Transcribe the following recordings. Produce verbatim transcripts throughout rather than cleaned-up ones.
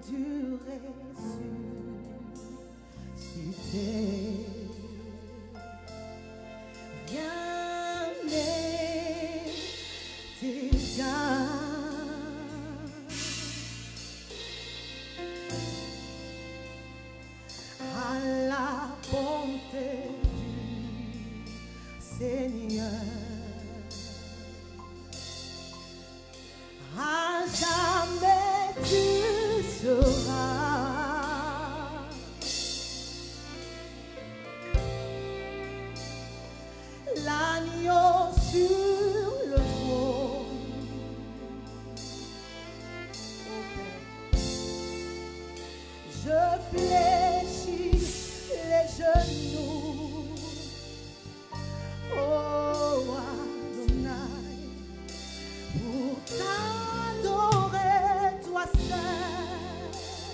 tu ressuscité. Rien n'est égal à la bonté du Seigneur. À jamais tu seras l'agneau sur le trône. Je fléchis les genoux, oh Adonai, pour t'adorer, toi seul.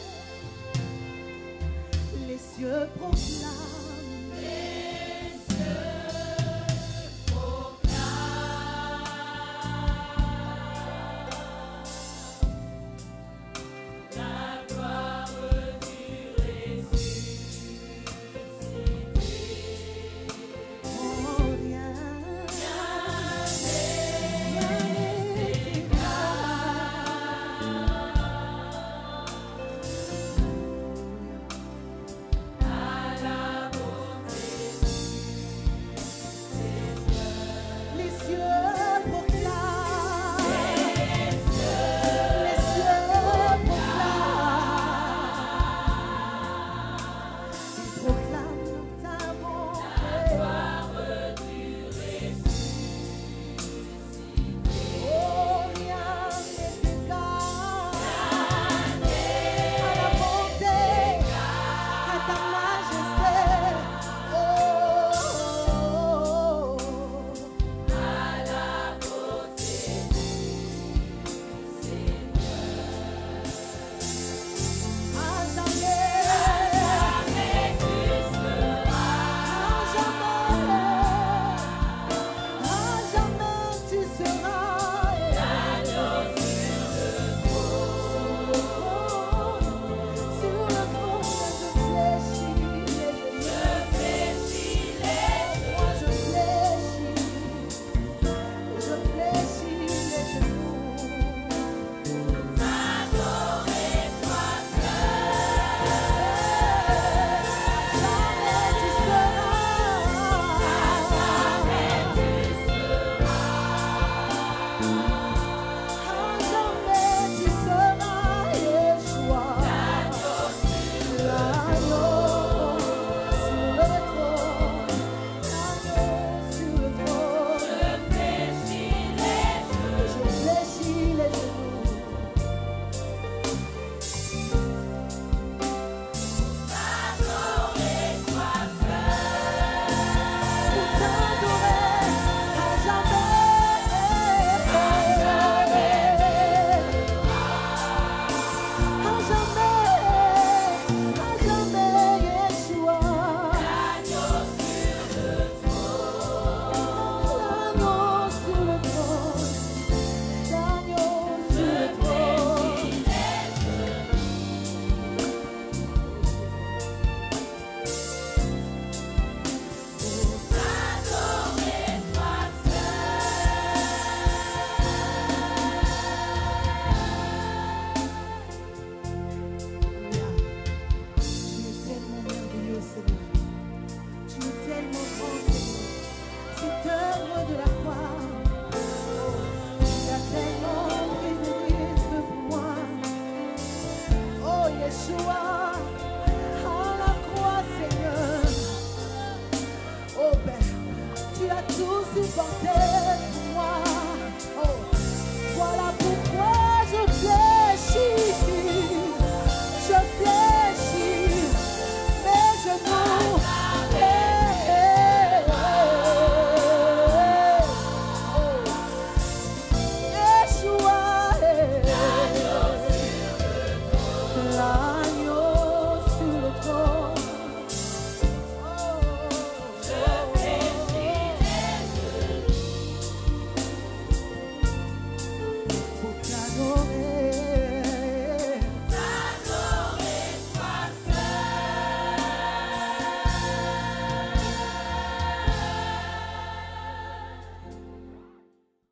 Les cieux proclament, les cieux proclament la gloire du ressuscité. Oh, rien, rien n'est égal à la bonté du Seigneur. Les cieux proclament, les cieux proclament, ils proclament ta bonté. Oh, rien n'est égal à la bonté, à ta majesté. Oh, à la beauté du Seigneur. À jamais, à jamais tu seras. À jamais, à jamais tu seras l'agneau sur le trône. Sur le trône, je fléchis les genoux. Je fléchis les genoux. Je fléchis, je fléchis les genoux. T'adorer toi seul. Jamais tu seras. Jamais tu seras. Jamais tu seras Yeshua. L'agneau sur le trône. L'agneau sur le trône. Je fléchis les genoux. Je fléchis les genoux. T'adorer toi seul. Pour t'adorer à jamais. À jamais. À jamais, Yeshua. L'agneau sur le trône. L'agneau sur le trône. L'agneau sur le trône. Pour t'adorer toi seul. Tu es tellement merveilleux, Seigneur. Tu es tellement grand, Seigneur. Cette œuvre de la croix, tu as tellement pris de risques pour moi. Oh, Yeshua, à la croix, Seigneur. Oh, Père, tu as tout supporté.